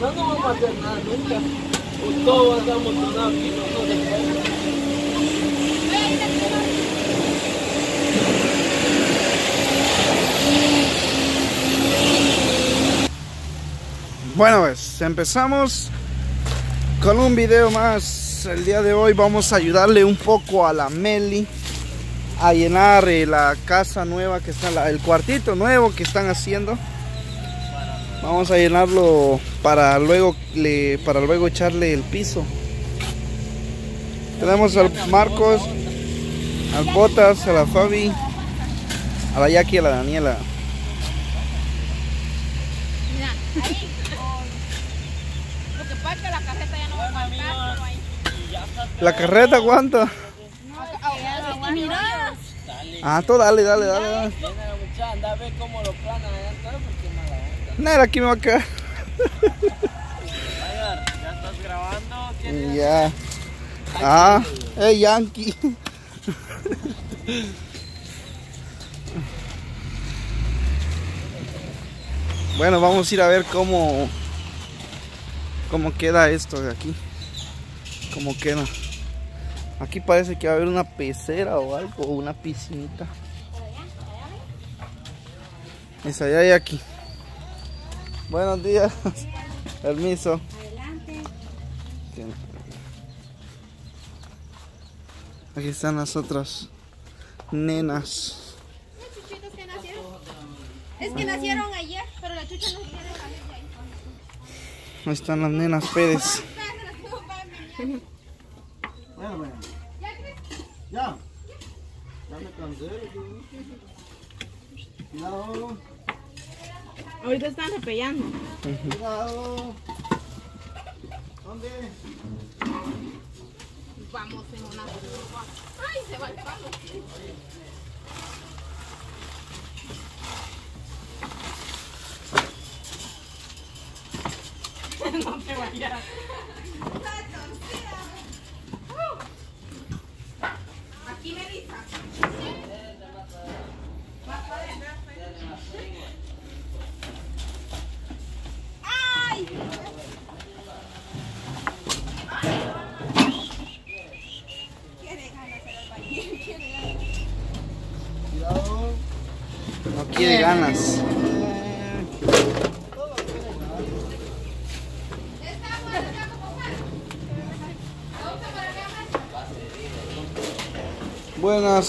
No, no vamos a hacer nada nunca. Pues todos andamos donados aquí, no nos dejamos. Bueno, pues empezamos con un video más. El día de hoy vamos a ayudarle un poco a la Meli a llenar la casa nueva que está, el cuartito nuevo que están haciendo. Vamos a llenarlo para luego echarle el piso. Tenemos al Marcos, al Botas, a la Fabi, a la Jackie y a la Daniela. Lo que pasa es que la carreta ya no va a aguantar, pero ahí. ¿La carreta aguanta? Mira. Ah, tú dale. Anda a ver cómo lo planan allá atrás porque no la onda. Nada, aquí me va a quedar. ¿Ya estás grabando? Ya. Ah, Yankee. Bueno, vamos a ir a ver cómo queda esto de aquí. Cómo queda. Aquí parece que va a haber una pecera o algo, o una piscinita. Es allá y aquí. Buenos días. Permiso. Adelante. Aquí están las otras nenas. Los chuchitos que nacieron. Es que nacieron ayer, pero la chucha no quiere salir de ahí. Ahí están las nenas Pérez. Bueno. Ya me cansé. Cuidado. Ahorita están repellando. Cuidado. ¿Dónde? Vamos en una. Ay, se va el palo. No te vayas. Aquí me dice. ¡Ay! Cuidado. No quiere ganas. Buenas.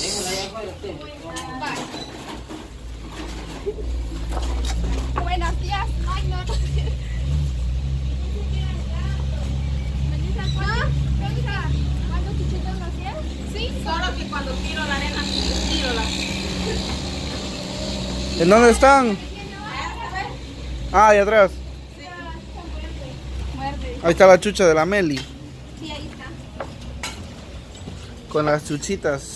Buenos días. Ay, no. ¿Cuándo chuchitos nacieron? Sí, solo que cuando tiro la arena, tiro la. ¿En dónde están? Ah, ahí atrás. Muerde. Ahí está la chucha de la Meli. Sí, ahí está. Con las chuchitas.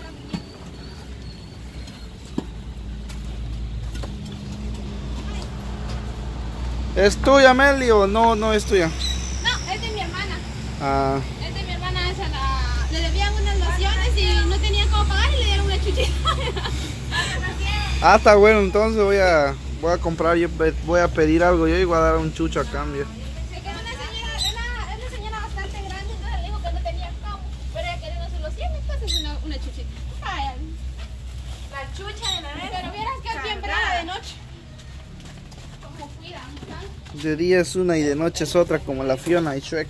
¿Es tuya, Meli, o no es tuya? No, es de mi hermana. Ah, Es de mi hermana. Le debían unas lociones y no tenía cómo pagar y le dieron una chuchita. está bueno, entonces voy a comprar, voy a pedir algo yo y voy a dar un chucho a cambio. Es una señora bastante grande, entonces le dijo que no tenía cómo. Pero ella quería unas lociones, entonces una chuchita. Ay, la chucha de la vez. Pero vieras que es bien brava de noche. Como cuidan, ¿sabes? De día es una y de noche es otra, como la Fiona y Shrek.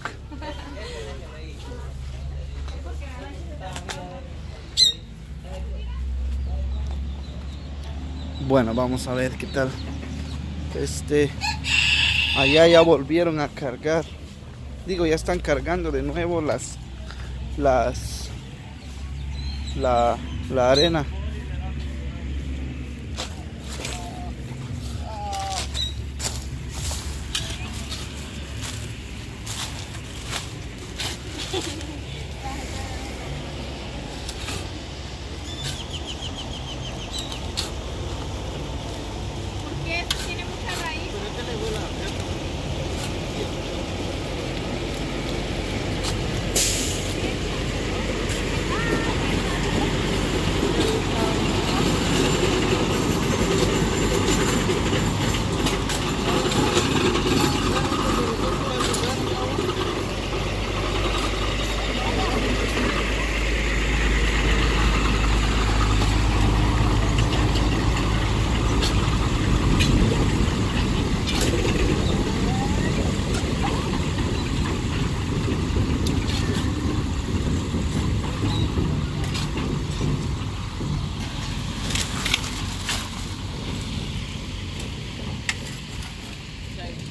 Bueno, vamos a ver qué tal. Allá ya volvieron a cargar. Digo, ya están cargando de nuevo la arena. Porque esto tiene mucha raíz.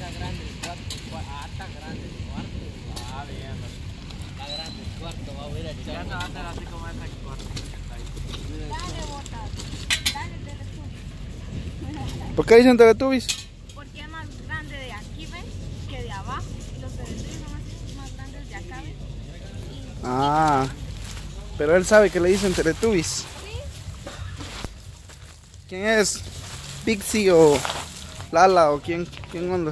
grande el cuarto. Está grande el cuarto. Ah, bien. Está grande el cuarto. Va a ver a echar. Ya se va a hacer así como es el cuarto. Dale, botas. Dale, Teletubbies. ¿Por qué dicen Teletubbies? Porque es más grande de aquí, ¿ven? Que de abajo. Y los Teletubbies son así más grandes de acá, ¿ven? Ah, pero él sabe que le dicen Teletubbies. Sí. ¿Quién es? ¿Pixie o Lala o quién onda?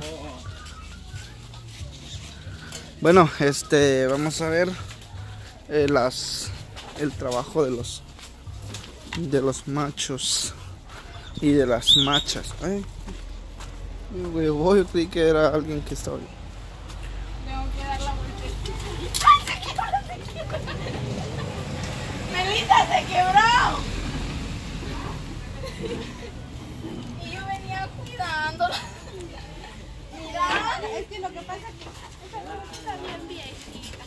Bueno, vamos a ver el trabajo de los machos y de las machas. Ay, huevo, yo creí que era alguien que estaba ahí. Tengo que dar la vuelta. ¡Ay, se quebró! ¡Melissa, se quebró! Y yo venía cuidándola. Mira, es que lo que pasa es que esa ropa está bien viejita.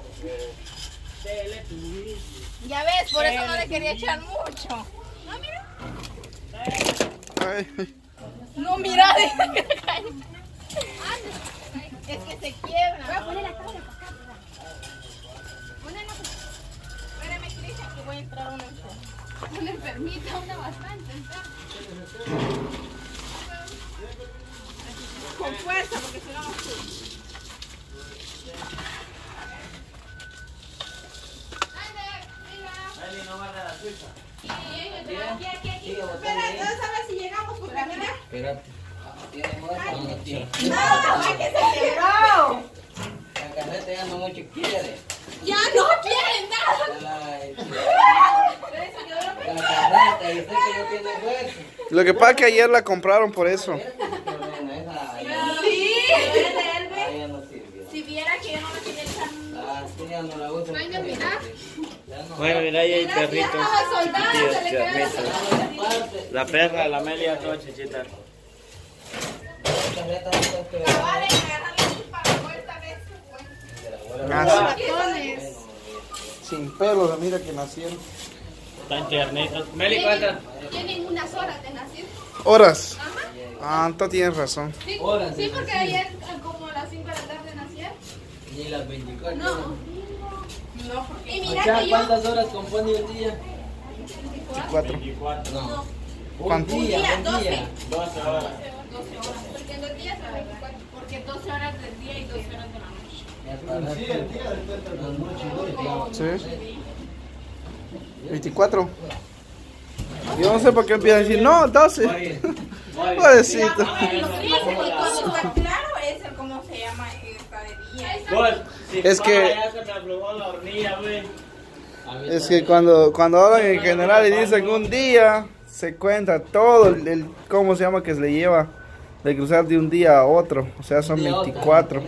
Ya ves, por eso no le quería echar mucho. No, mira. Ay, No, mira, deja que se caiga. Es que se quiebra. Voy a poner la tabla para acá. Ponela. Espérame, Cristian, que voy a entrar a una enferma. Una enfermita, una bastante enferma. Con fuerza, porque si no, no sube. Eli, no va a dar la suiza. Aquí. Espera, entonces a ver si llegamos por la mira. Espérate. ¿Tiene muerto o no tiene? ¡No! ¡Es que se quebró! La carreta ya no mucho quiere. ¡Ya no quieren nada! La carreta, y usted que no tiene fuerza. lo que pasa es que ayer la compraron por eso. Sí. Ahí ya no sirve. Si viera que yo no me quería echar. Ah, sí, ya no la uso. Venga, mira. Bueno, mira, ahí hay perritos. Estaba soldado, se le quedó la Aparte, La perra, la Amelia, toda chichita. la carreta no está esperando. Vale, agarrarle así para la vuelta, ¿ves? Ah, Ratones. sin pelos, mira que nacieron. Están tiernitos. Meli, ¿cuántas? Tienen unas horas de nacer. ¿Horas? Ajá. Ah, entonces tienes razón. Sí, Horas de sí, porque nacer. ayer como a las 5 de la tarde nacieron. Ni las 24. No, porque. Y mira O sea, que yo. ¿cuántas horas compone el día? 4. 24. No. ¿Cuánto? Un día, un 12. día. 12 horas. 12 horas. Porque en 2 días a 24. Porque 12 horas del día y 12 horas de la noche. Sí, el día después de las noches. ¿Sí? 24. Yo no sé por qué empiezan a decir, no, 12. Pobrecito. Y cuando está claro es el cómo se llama esta de día. Vos, si Es que- ya se me aflojó la hornilla, güey. Es que cuando hablan en general y dicen un día, se cuenta todo el cómo se llama que se le lleva de cruzar de un día a otro. O sea, son 24.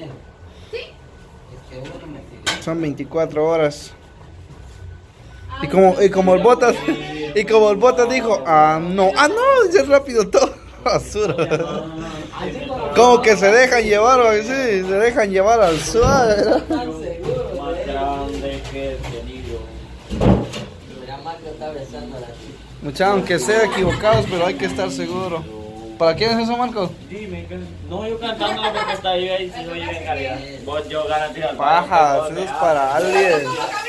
Son 24 horas. Y como el Botas dijo, no, dice rápido todo. Basura. Como que se dejan llevar, sí, se dejan llevar al suave. Más grande que el tenido. Mira, Marco está besando a la chica. Muchachos, aunque sea equivocados, pero hay que estar seguro. ¿Para quién es eso, Marcos? Dime, no, yo cantando porque está ahí, si no llega en calidad. Vos, yo garantizo. Paja, eso es para alguien.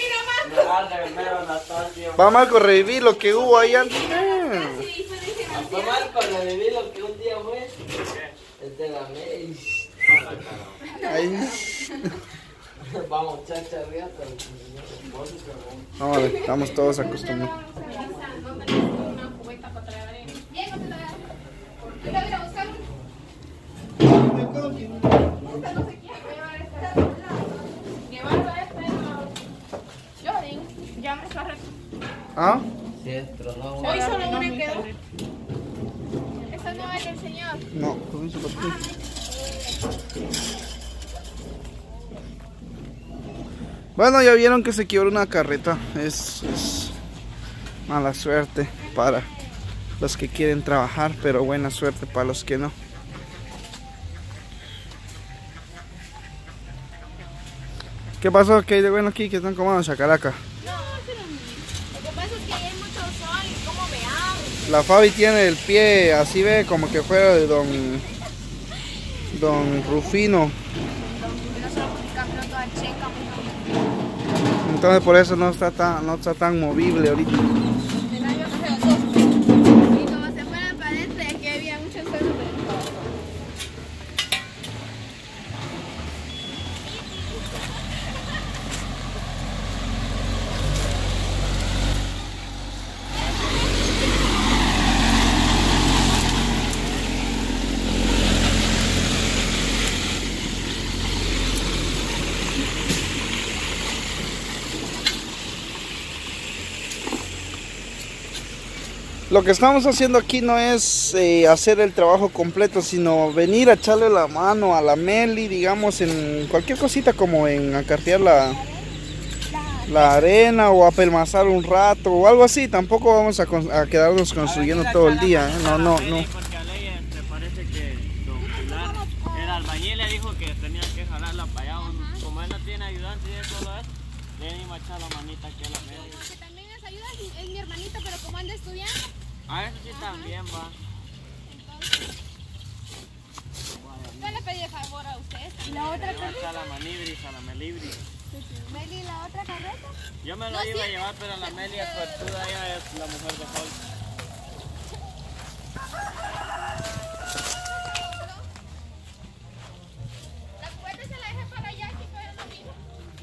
Va, Marco, revivir lo que hubo ahí antes. Fue mal para revivir lo que un día fue. Es de la May. Ahí. Vamos, chacha, arriba. No, vale, estamos todos acostumbrados. Una cubeta para traer arena. Bien, no te la das. Yo la voy a buscar. Esta no se quiere llevar esta. Llevarla esta. Yo digo, ya me está recto. ¿Ah? Sí, tronó Hoy solo una quedó. Esta no es del señor. No, permiso para ti. Bueno, ya vieron que se quebró una carreta. Es mala suerte para los que quieren trabajar, pero buena suerte para los que no. ¿Qué pasó? ¿Qué hay de bueno aquí? ¿Qué están comiendo chacaraca? No, eso no es mío. Lo que pasa es que ahí hay mucho sol y cómo me abro. La Fabi tiene el pie así, ve, como que fuera de don Don Rufino. No solo cambió toda checa, Entonces por eso no está tan movible ahorita. y como se fueran para adentro, aquí había muchos suelos. Lo que estamos haciendo aquí no es hacer el trabajo completo, sino venir a echarle la mano a la Meli, digamos, en cualquier cosita como en acarrear la arena o apelmazar un rato o algo así. Tampoco vamos a quedarnos construyendo todo el día, ¿eh? No. Porque a Ley me parece que don Pilar, el albañil le dijo que tenía que jalarla para allá. Como él no tiene ayudante y eso lo es, le iba a echar la manita aquí a la Meli. Que también les ayuda, es mi hermanito, pero como anda estudiando. A eso sí también va. Yo le pedí el favor a usted. ¿Y la otra Le iba a echar la manibris, a la melibris. Meli, la otra carreta? Yo me lo iba a llevar, pero la Meli es suertuda, ella es la mujer de Paul. La cubeta se la dejé para allá, aquí todavía no vino.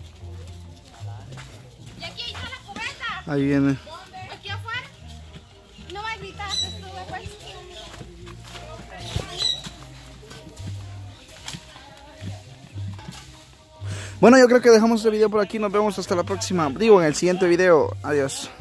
Y aquí está la cubeta. Ahí viene. ¿Dónde? Aquí afuera. No va a gritar, te sube pues. Bueno, yo creo que dejamos este video por aquí. Nos vemos hasta la próxima. Digo, en el siguiente video. Adiós.